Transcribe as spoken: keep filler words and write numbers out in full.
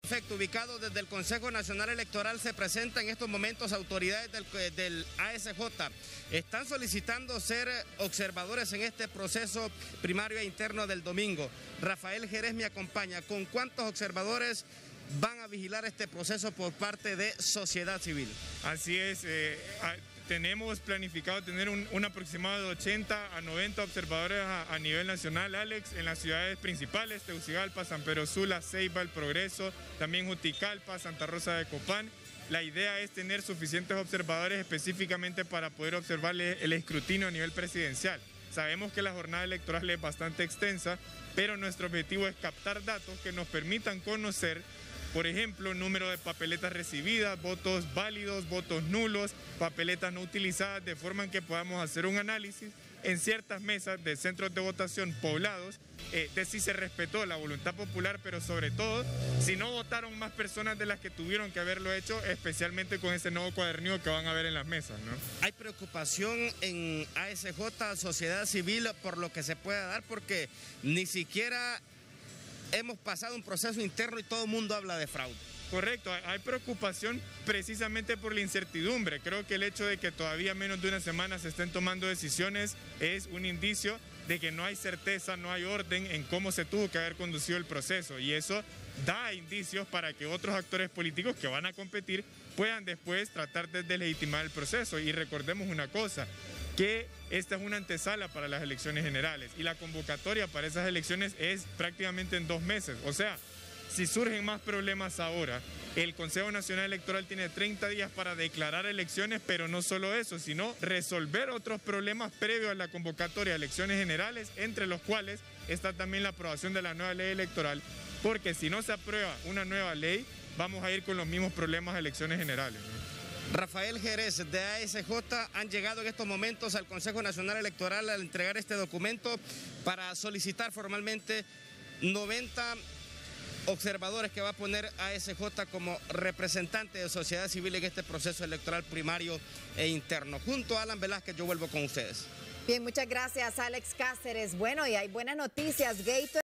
Perfecto, ubicado desde el Consejo Nacional Electoral se presentan en estos momentos autoridades del, del A S J. Están solicitando ser observadores en este proceso primario e interno del domingo. Rafael Jerez me acompaña. ¿Con cuántos observadores van a vigilar este proceso por parte de sociedad civil? Así es, eh, a, tenemos planificado tener un, un aproximado de ochenta a noventa observadores a, a nivel nacional, Alex, en las ciudades principales, Tegucigalpa, San Pedro Sula, Ceiba, El Progreso, también Juticalpa, Santa Rosa de Copán. La idea es tener suficientes observadores específicamente para poder observar el escrutinio a nivel presidencial. Sabemos que la jornada electoral es bastante extensa, pero nuestro objetivo es captar datos que nos permitan conocer, por ejemplo, número de papeletas recibidas, votos válidos, votos nulos, papeletas no utilizadas, de forma en que podamos hacer un análisis en ciertas mesas de centros de votación poblados, eh, de si se respetó la voluntad popular, pero sobre todo, si no votaron más personas de las que tuvieron que haberlo hecho, especialmente con ese nuevo cuadernillo que van a ver en las mesas, ¿no? Hay preocupación en A S J, sociedad civil, por lo que se pueda dar, porque ni siquiera hemos pasado un proceso interno y todo el mundo habla de fraude. Correcto, hay preocupación precisamente por la incertidumbre. Creo que el hecho de que todavía menos de una semana se estén tomando decisiones es un indicio de que no hay certeza, no hay orden en cómo se tuvo que haber conducido el proceso, y eso da indicios para que otros actores políticos que van a competir puedan después tratar de deslegitimar el proceso. Y recordemos una cosa, que esta es una antesala para las elecciones generales y la convocatoria para esas elecciones es prácticamente en dos meses. O sea, si surgen más problemas ahora, el Consejo Nacional Electoral tiene treinta días para declarar elecciones, pero no solo eso, sino resolver otros problemas previos a la convocatoria de elecciones generales, entre los cuales está también la aprobación de la nueva ley electoral, porque si no se aprueba una nueva ley, vamos a ir con los mismos problemas de elecciones generales, ¿no? Rafael Jerez de A S J han llegado en estos momentos al Consejo Nacional Electoral al entregar este documento para solicitar formalmente noventa observadores que va a poner A S J como representante de sociedad civil en este proceso electoral primario e interno. Junto a Alan Velázquez, yo vuelvo con ustedes. Bien, muchas gracias, Alex Cáceres. Bueno, y hay buenas noticias. Gator